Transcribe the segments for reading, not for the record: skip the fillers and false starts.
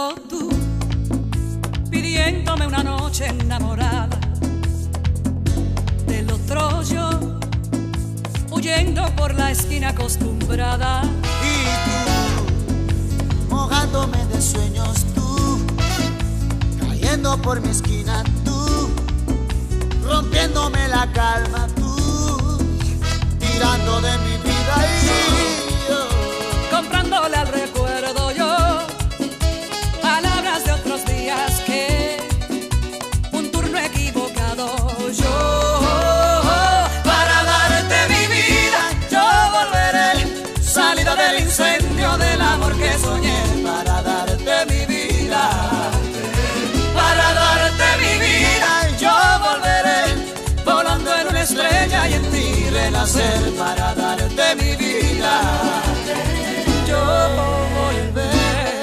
lado tú, pidiéndome una noche enamorada. Del otro yo, huyendo por la esquina acostumbrada. Y tú, mojándome de sueños tú, cayendo por mi esquina tú, rompiéndome la calma tú, tirando de mi vida y yo, comprándole al recuerdo yo palabras de otros días que un turno equivocado yo. Para darte mi vida yo volveré, salida del incendio del amor que soñé. Para darte mi vida, para darte mi vida yo volveré, volando en una estrella y en ti renacer. Para darte mi vida yo volveré.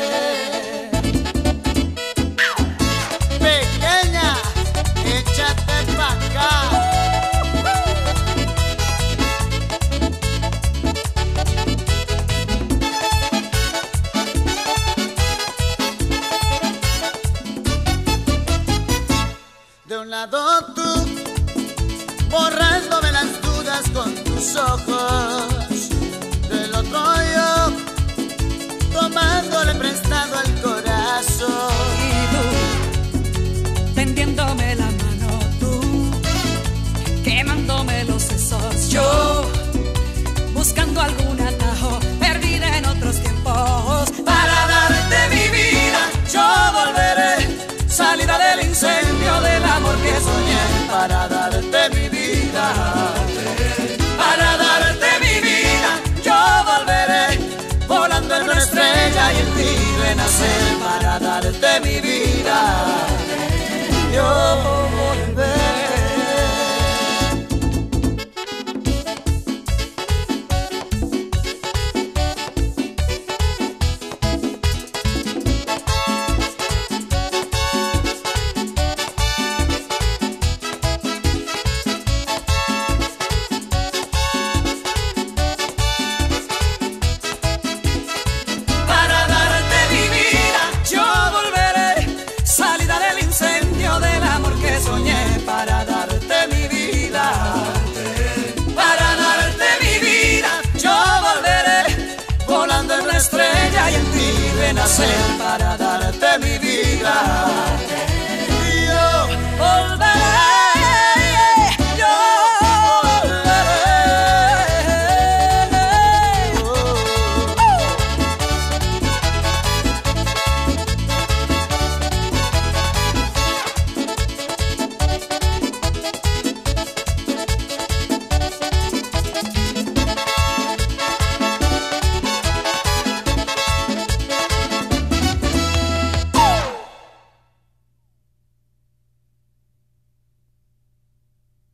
pequeña, échate pa' acá. De un lado tú, borrándome las dudas con tus ojos. Del otro yo, tomándole prestado al corazón. Y tú, tendiéndome la mano tú, quemándome los sesos yo, buscando algún atajo, perdida en otros tiempos. Para darte mi vida yo volveré, salida del incendio del amor que soñé. Para darte mi vida, para darte mi vida yo volveré, volando en una estrella y en ti renacer. Para darte mi vida yo volveré. Para darte mi vida yo volveré, salida del incendio del amor que soñé. Para darte mi vida, para darte mi vida yo volveré, volando en una estrella y en ti renacer.